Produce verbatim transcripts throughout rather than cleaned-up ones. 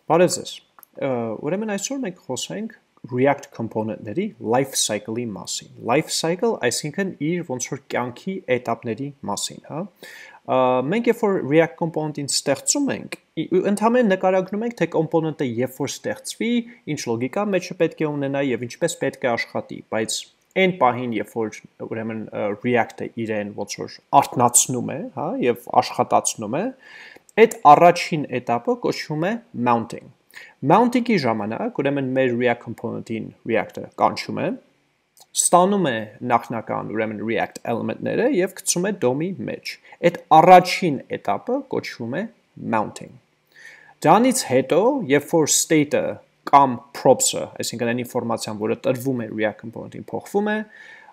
Բարև ձեզ։ Ուրեմն այսօր մենք խոսենք React կոմպոնենտների life cycle-ի մասին։ Life cycle, այսինքն իր ոնց որ կյանքի էտապների մասին, հա։ Մենք երբ որ React կոմպոնենտին ստեղծում ենք, ընդհանրապես նկարագրում ենք, թե կոմպոնենտը երբ որ ստեղծվի, ինչ լոգիկա մեջը պետք է ունենա եւ ինչպես պետք է աշխատի, բայց այն պահին, երբ որ ուրեմն React-ը իրեն ոնց որ արտնացնում է, հա, եւ աշխատացնում է, այդ առաջին этаպը կոչվում է mounting։ Mounting-ի ժամանակ, ուրեմն մեր React component-ին React-ը կանչում է, ստանում է նախնական ուրեմն React element-ները եւ գցում է D O M-ի մեջ։ Այդ առաջին этаպը կոչվում է mounting։ Դրանից հետո, երբ որ state-ը կամ props-ը, այսինքն այն ինֆորմացիան, որը տրվում է React component-ին, փոխվում է,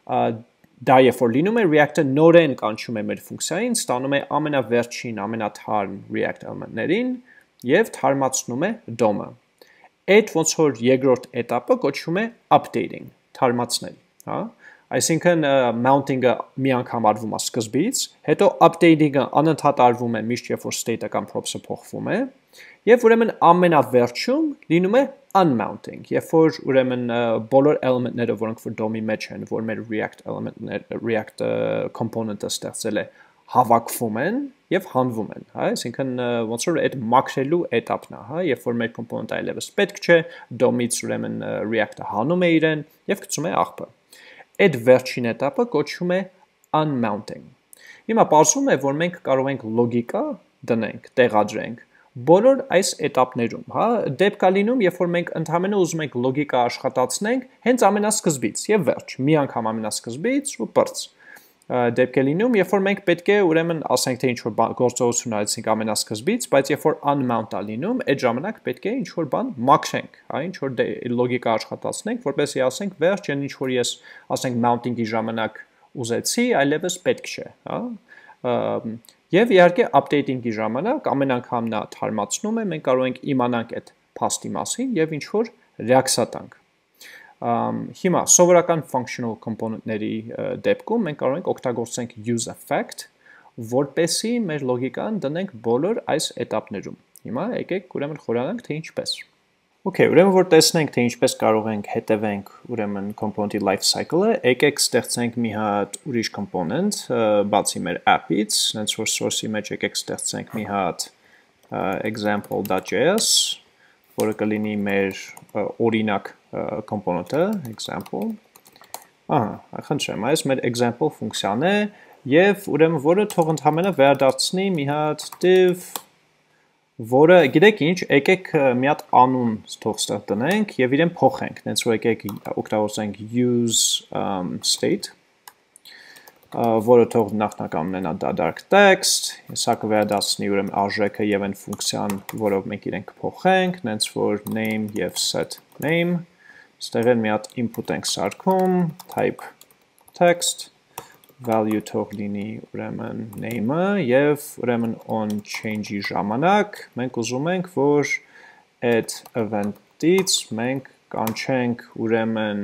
դա երբ որ լինում է, React-ը նորեն կանչում է մեր ֆունկցիային, ստանում է ամենավերջին, ամենաթարմ React element-ներին եւ թարմացնում է D O M-ը։ Այդ ոնց որ երկրորդ этаպը կոչվում է updating, թարմացնել, հա։ Այսինքն mounting-ը մի անգամ արվում է սկզբից, հետո updating-ը անընդհատ արվում է միշտ երբ որ state-ը կամ props-ը փոխվում է, եւ ուրեմն ամենավերջում լինում է unmounting, երբ որ ուրեմն բոլոր element-ները, որոնք որ D O M-ի մեջ են, որ մեր React element-ներ, React component-ը ստեղծել է, հավաքվում են եւ հանվում են, հա, այսինքն ոնց որ այդ մաքրելու этаպն է, հա, երբ որ մեր component-ը այլևս պետք չէ, D O M-ից ուրեմն React-ը հանում է իրեն եւ գցում է աղբը։ Այդ վերջին этаպը կոչվում է unmounting։ Հիմա պարզվում է, որ մենք կարող ենք լոգիկա դնենք, տեղադրենք բոլոր այս этаպներում, հա, դեպք կա լինում, երբ որ մենք ընդհանրապես ուզում ենք լոգիկա աշխատացնենք հենց ամենասկզբից եւ վերջ, մի անգամ ամենասկզբից ու բրց։ Դեպք է լինում, երբ որ մենք պետք է ուրեմն ասենք թե ինչ որ գործողություն արեցինք ամենասկզբից, բայց երբ որ unmount-ա լինում, այդ ժամանակ պետք է ինչ որ բան մաքրենք, հա, ինչ որ լոգիկա աշխատացնենք, որպեսզի ասենք վերջ, այն ինչ որ ես ասենք mounting-ի ժամանակ ուզեցի, այլևս պետք չէ, հա։ Եվ իհարկե updating-ի ժամանակ ամեն անգամ նա թարմացնում է, մենք կարող ենք իմանանք այդ փաստի մասին եւ ինչ որ ռեակցիա տանք։ Հիմա սովորական functional component-ների դեպքում մենք կարող ենք օգտագործենք use effect, որպեսզի մեր լոգիկան դնենք բոլոր այս этаպներում։ Հիմա եկեք ուրեմն խորանանք, թե ինչպես։ Okay, ուրեմն որ տեսնենք, թե ինչպես կարող ենք հետևենք ուրեմն component-ի life cycle-ը, եկեք ստեղծենք մի հատ ուրիշ component, բացի մեր app-ից, հենց որ source-ի մեջ եկեք ստեղծենք մի հատ example.js, որը կլինի մեր օրինակ component-ը, example։ Ահա, խնդրեմ, այս մեր example ֆունկցիան է եւ ուրեմն որը թող ընդհանրապես վերադարձնի մի հատ div, որը գիտեք ինչ, եկեք մի հատ անուն թող ստեղ տնենք եւ իրեն փոխենք, հենց որ եկեք օգտագործենք use state, որը թող նախնական ունենա դատարկ text, սա կվերադարձնի ուրեմն արժեքը եւ այն ֆունկցիան, որով մենք իրեն կփոխենք, հենց որ name եւ set name, ստեղ էլ մի հատ input ենք սարքում, type text, value թող լինի ուրեմն name-ը եւ ուրեմն on change-ի ժամանակ մենք ուզում ենք, որ այդ event-ից մենք կանչենք ուրեմն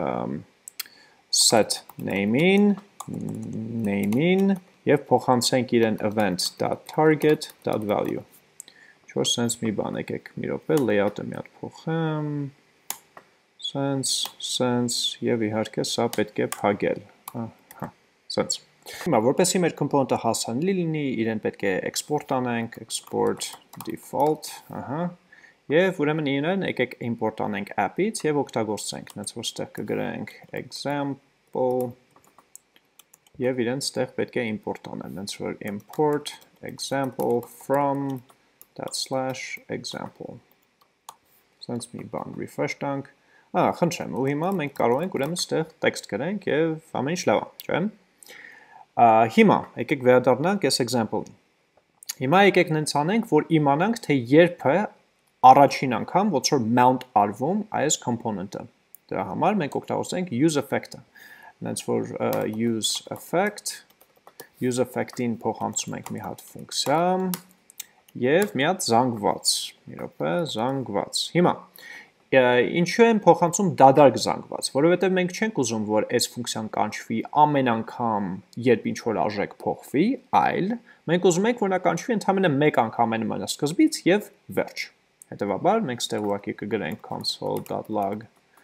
set name-ին, name-ին եւ փոխանցենք իրեն event.target.value։ Ինչ-որ sense մի բան եկեք մի րոպե layout-ը մի հատ փոխեմ, sense, sense եւ իհարկե սա պետք է փակել։ Sense։ Հիմա որպեսզի մեր component-ը հասանելի լինի, իրեն պետք է export անենք, export default, ահա։ Եվ ուրեմն իրեն եկեք import անենք app-ից եւ օգտագործենք, հենց որ ստեղ կգրենք example եւ իրեն ստեղ պետք է import անենք, հենց որ import example from that slash example։ Sense մի բան refresh տանք։ Ահա, խնդրեմ, ու հիմա մենք կարող ենք ուրեմն ստեղ text գրենք եւ ամեն ինչ լավ է, չէ՞։ Հիմա եկեք վերադառնանք այս example-ին։ Հիմա եկեք նենց անենք, որ իմանանք, թե երբ է առաջին անգամ ոնց որ mount արվում այս component-ը։ Դրա համար մենք օգտագործենք use effect-ը։ Նենց որ use effect, use effect-ին փոխանցում ենք մի հատ ֆունկցիա եւ մի հատ զանգված։ Մի րոպե, զանգված։ Հիմա ինչու են փոխանցում դատարկ զանգված, որովհետև մենք չենք ուզում, որ այս ֆունկցիան կանչվի ամեն անգամ, երբ ինչ-որ արժեք փոխվի, այլ մենք ուզում ենք, որ նա կանչվի ընդհանրապես մեկ անգամ ամենասկզբից եւ վերջ։ Հետևաբար մենք ստեղ ուղղակի կգրենք console.log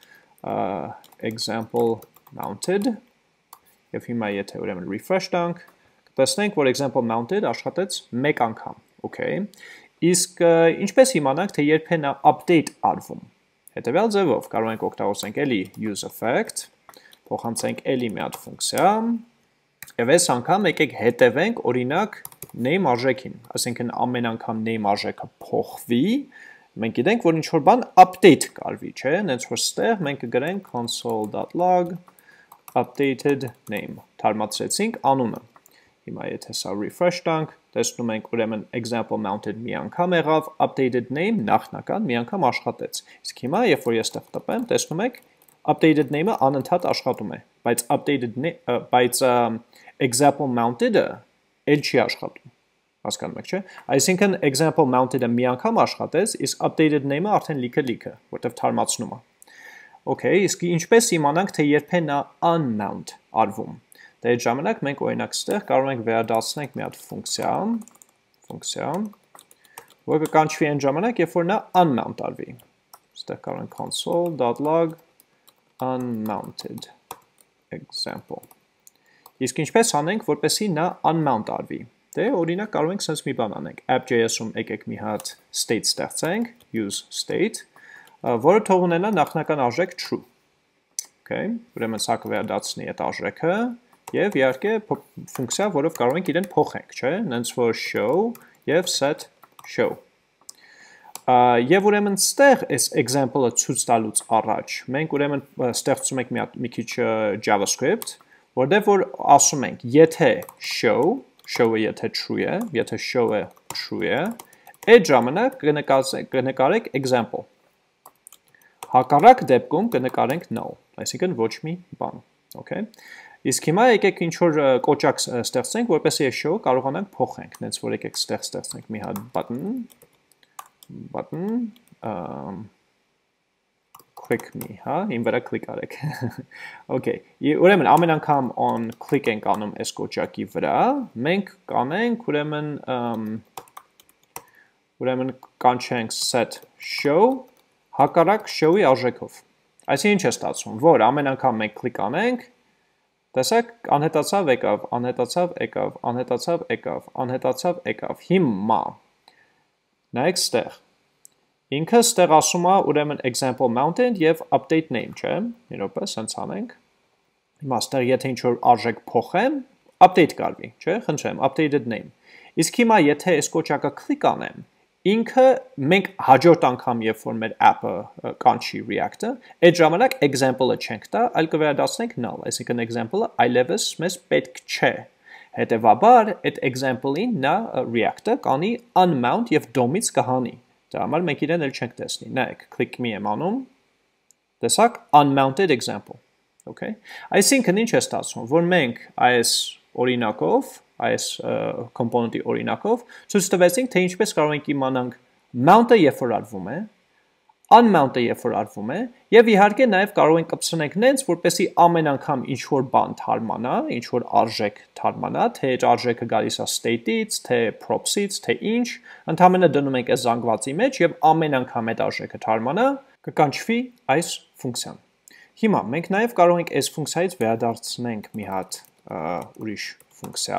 example mounted եւ հիմա եթե ուրեմն refresh տանք, կտեսնենք, որ example mounted աշխատեց մեկ անգամ, okay։ Իսկ ինչպես իմանանք, թե երբեն է update արվում։ Հետևյալ ձևով կարող ենք օգտագործենք էլի use effect, փոխանցենք էլի մի հատ ֆունկցիա, եւ այս անգամ եկեք հետևենք օրինակ name արժեքին, այսինքն ամեն անգամ name արժեքը փոխվի, մենք գիտենք, որ ինչ որ բան update կարվի, չէ՞, հենց որ ստեղ մենք կգրենք console.log updated name, թարմացրեցինք անունը։ Հիմա եթե սա refresh տանք, տեսնում ենք ուրեմն example mounted մի անգամ եղավ, updated name նախնական մի անգամ աշխատեց։ Իսկ հիմա, երբ որ ես ստեղ տպեմ, տեսնում եք updated name-ը անընդհատ աշխատում է, բայց updated բայց example mounted-ը էլ չի աշխատում։ Հասկանում եք, չէ՞։ Այսինքն example mounted-ը մի անգամ աշխատեց, իսկ updated name-ը արդեն լիքը-լիքը, որտեղ թարմացնում է։ Okay, իսկ ինչպես իմանանք, թե երբեն է unmount արվում։ Դե այդ ժամանակ մենք օրինակ ստեղ կարող ենք վերադարձնենք մի հատ ֆունկցիա, ֆունկցիա, որը կկանչվի այն ժամանակ, երբ որ նա unmount արվի։ Ստեղ կարող ենք console.log unmounted example։ Իսկ ինչպես անենք, որպեսզի նա unmount արվի։ Դե օրինակ կարող ենք sense մի բան անենք։ app.js-ում եկեք մի հատ state ստեղծենք, use state, որը թող ունենա նախնական արժեք true։ Okay, ուրեմն սա կվերադարձնի այդ արժեքը եւ իհարկե ֆունկցիա, որով կարող ենք իրեն փոխենք, չէ՞, նենց որ show եւ set show։ Եվ ուրեմն ստեղ այս example-ը ցույց տալուց առաջ մենք ուրեմն ստեղծում ենք մի հատ մի քիչ JavaScript, որտեղ որ ասում ենք, եթե show, show-ը եթե true է, եթե show-ը true է, այդ ժամանակ կնկարեք example։ Հակառակ դեպքում կնկարենք null, այսինքն ոչ մի բան, okay։ Իսկ հիմա եկեք ինչ որ կոճակ ստեղծենք, որպեսզի այս show կարողանանք փոխենք, նենց որ եկեք ստեղ ստեղծենք մի հատ button, button, um, click me, հա, իմ վրա click արեք։ Okay, ուրեմն ամեն անգամ on click ենք անում այս կոճակի վրա, մենք կանենք ուրեմն um, ուրեմն կանչենք set show հակառակ show-ի արժեքով։ Այսինքն ինչ է ստացվում, որ ամեն անգամ մենք կլիկ անենք, տեսեք, անհետացավ եկավ, անհետացավ եկավ, անհետացավ եկավ, անհետացավ եկավ։ Հիմա նայեք ստեղ։ Ինքը ստեղ ասում է ուրեմն example mounted եւ update name, չէ՞։ Մի րոպե, սենց անենք։ Հիմա ստեղ եթե ինչ որ արժեք փոխեմ, update կարվի, չէ՞, խնդրեմ, updated name։ Իսկ հիմա եթե այս կոճակը կլիկ անեմ, ինքը մենք հաջորդ անգամ, երբ որ մեր app-ը կանչի React-ը, այդ ժամանակ example-ը չենք տա, այլ կվերադարձնենք null, այսինքն example-ը այլևս մեզ պետք չէ։ Հետևաբար, այդ example-ին նա React-ը կանի unmount եւ դոմից կհանի։ Դրա համար մենք իրեն էլ չենք տեսնի։ Նայեք, click me եմ անում։ Տեսակ unmounted example, okay։ Այսինքն ինչ է ստացվում, որ մենք այս օրինակով այս կոմպոնենտի օրինակով ցույց տվեցինք, թե ինչպես կարող ենք իմանանք mount-ը երբ որ արվում է, unmount-ը երբ որ արվում է, եւ իհարկե նաեւ կարող ենք կպցնենք նենց, որպեսզի ամեն անգամ ինչ որ բան թարմանա, ինչ որ արժեք թարմանա, թե այդ արժեքը գալիս է state-ից, թե props-ից, թե ինչ, ընդհանրապես դնում ենք այս զանգվածի մեջ եւ ամեն անգամ այդ արժեքը թարմանա, կկանչվի այս ֆունկցիան։ Հիմա մենք նաեւ կարող ենք այս ֆունկցիայից վերադարձնենք մի հատ ուրիշ ֆունկցիա,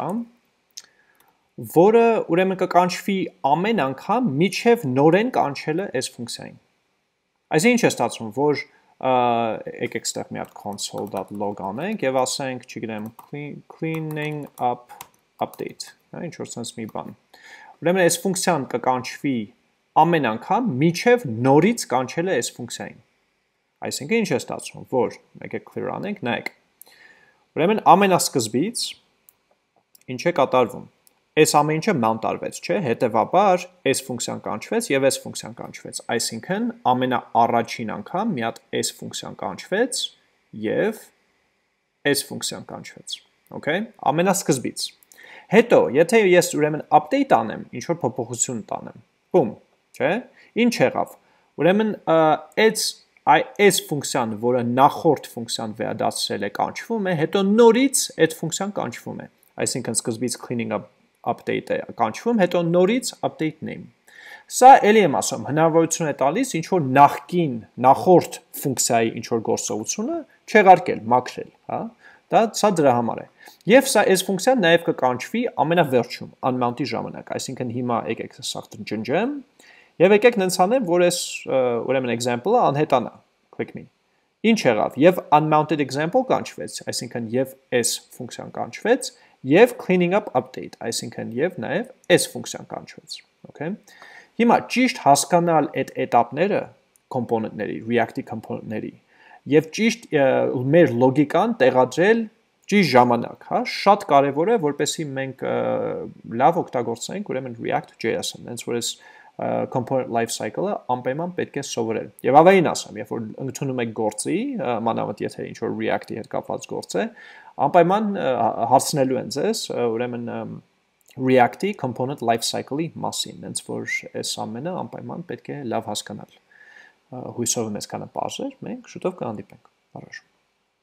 որը ուրեմն կկանչվի ամեն անգամ միջև նորեն կանչելը այս ֆունկցիային։ Այսինքն ինչ է ստացվում, որ եկեք ստեղ մի հատ console.log անենք եւ ասենք, չգիտեմ, cleaning up update, հա, ինչ որ sense մի բան։ Ուրեմն այս ֆունկցիան կկանչվի ամեն անգամ միջև նորից կանչելը այս ֆունկցիային։ Այսինքն ինչ է ստացվում, որ եկեք clear անենք, նայեք։ Ուրեմն ամենասկզբից ինչ է կատարվում։ Այս ամեն ինչը mount արվեց, չէ՞, հետևաբար այս ֆունկցիան կանչվեց եւ այս ֆունկցիան կանչվեց, այսինքն ամենաառաջին անգամ մի հատ այս ֆունկցիան կանչվեց եւ այս ֆունկցիան կանչվեց, okay, ամենասկզբից։ Հետո, եթե ես ուրեմն update անեմ, ինչ որ փոփոխություն տանեմ, բում, չէ՞, ինչ եղավ։ Ուրեմն այս այս ֆունկցիան, որը նախորդ ֆունկցիան վերադարձրել է, կանչվում է, հետո նորից այդ ֆունկցիան կանչվում է, այսինքն սկզբից cleaning up update է կանչվում, հետո նորից update name։ Սա էլի եմ ասում, հնարավորություն է տալիս ինչ որ նախքին, նախորդ ֆունկցիայի ինչ որ գործողությունը չեղարկել, մաքրել, հա։ Դա սա դրա համար է։ Եվ սա այս ֆունկցիան նաև կկանչվի ամենավերջում, unmount-ի ժամանակ, այսինքն հիմա եկեք սա ջնջեմ, եւ եկեք նենց անեմ, որ այս ուրեմն example-ը անհետանա, click me։ Ինչ եղավ, եւ unmounted example կանչվեց, այսինքն եւ այս ֆունկցիան կանչվեց, եւ cleaning up update, այսինքն եւ նաեւ այս ֆունկցիան կանչվեց, okay։ Հիմա ճիշտ հասկանալ այդ этаպները կոմպոնենտների, React-ի կոմպոնենտների եւ ճիշտ մեր լոգիկան տեղադրել ճիշտ ժամանակ, հա, շատ կարեւոր է, որպեսզի մենք լավ օգտագործենք ուրեմն ReactJS-ը, հենց որ այս component life cycle-ը անպայման պետք է սովորել։ Եվ ավելին ասեմ, երբ որ ընդունում եք գործի, մանավանդ եթե ինչ որ React-ի հետ կապված գործ է, անպայման հարցնելու են ձեզ, ուրեմն React-ի component life cycle-ի մասին, հենց որ այս ամենը անպայման պետք է լավ հասկանալ։ Հույսով եմ այսքանը բարձր, մենք շուտով կհանդիպենք։ Առաջ